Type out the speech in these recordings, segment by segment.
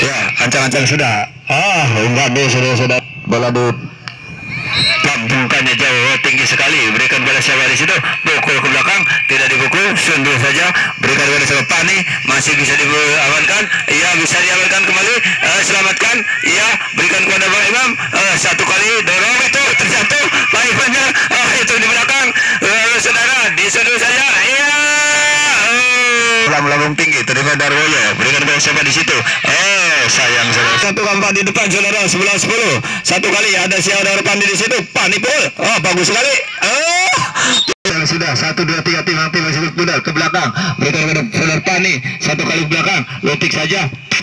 Ya, ancang-ancang sudah. Enggak deh, sudah bola di lambungkannya jauh tinggi sekali, berikan pada siapa di situ, pukul ke belakang, tidak dipukul, sundur saja, berikan pada siapa Pani, masih bisa diamankan, iya bisa diamankan kembali, selamatkan, iya berikan kepada Bang Imam, satu kali dorong itu terjatuh, Pak Imamnya, itu di belakang, saudara disundur saja, iya. Lambung tinggi, terima Darwoyo, berikan pada siapa di situ, sayang saudara. Satu kampak di depan saudara, 11-10, satu kali ada saudara Pandi di situ, Pani pul, bagus sekali, sudah 1, 2, 3 tim masih berpudar ke belakang, berikan pada saudara Pani, satu kali ke belakang, lotik saja.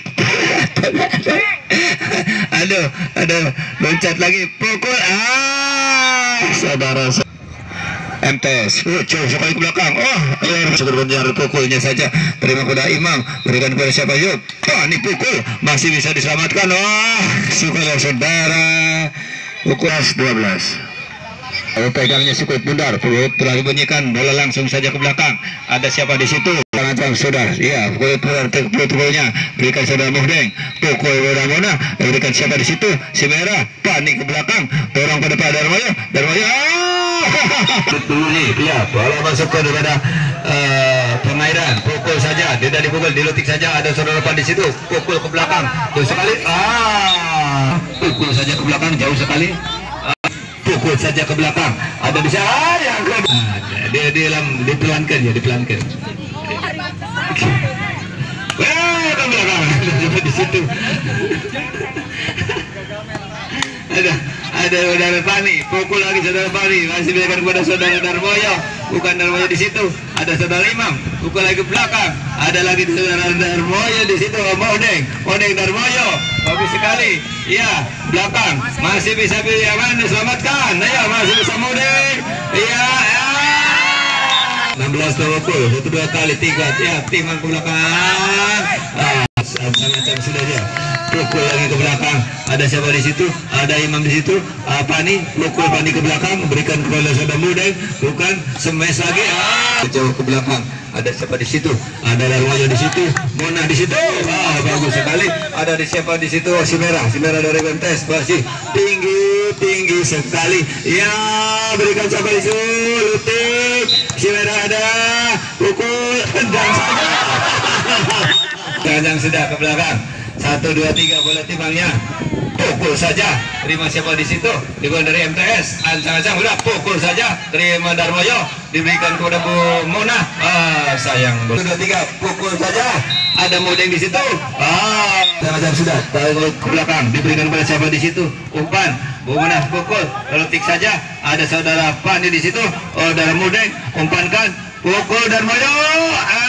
aduh, loncat lagi, pukul, saudara. MTS, jauh sekali ke belakang, sebenarnya pukulnya saja, terima kepada Imam, berikan kepada siapa yuk, Pani pukul, masih bisa diselamatkan, syukurlah saudara, pukul 12. Pegangnya Sukuit Bundar, telah dibunyikan, bola langsung saja ke belakang, ada siapa di situ, tangan saudara, ya, pukulnya, berikan saudara Muhdeng, pukul bola Mona, berikan siapa di situ, si merah, Pani ke belakang, dorong pada Pak Darmoyo, dulu nih, ya, bola masuk ke daripada pengairan, pukul saja, tidak dipukul, dilutik saja, ada saudara Pan di situ, pukul ke belakang, jauh sekali, pukul saja ke belakang, jauh sekali, pukul saja ke belakang, ada bisa, yang dia dipelankan ya, dipelankan. Ke belakang, di situ. Ada saudara Pani, pukul lagi saudara Pani, masih berikan kepada saudara Darmoyo, bukan Darmoyo di situ, ada saudara Imam, pukul lagi ke belakang, ada lagi saudara Darmoyo di situ, Modeng Darmoyo, bagus sekali, iya, belakang, masih bisa aman, diselamatkan, ya, masih bisa Modeng, iya, 16 pukul, 1-2 kali, 3, ya, timang ke belakang, macam-macam sudah dia. Pukul lagi ke belakang, ada siapa di situ, ada Imam di situ, Pani, pukul Pani ke belakang, berikan kepada saudara Mudeng, bukan semes lagi, jauh ke belakang, ada siapa di situ, ada Darwoyo di situ, Mona di situ, bagus sekali, ada di siapa di situ, si merah dari Bentes, masih tinggi sekali, ya, berikan siapa di situ, lutik, si merah ada, pukul, tendang sudah ke belakang. 1, 2, 3 bola timangnya, pukul saja, terima siapa di situ, dibuat dari MTS, ancang-ancang udah pukul saja, terima Darmoyo, diberikan kepada Bu Mona, sayang, 1, 2, 3 pukul saja, ada Mudeng di situ, ancang-ancang sudah, taruh ke belakang, diberikan kepada siapa di situ, umpan, Bu Mona pukul, letik saja, ada saudara Pani di situ, saudara Mudeng, umpankan, pukul Darmoyo,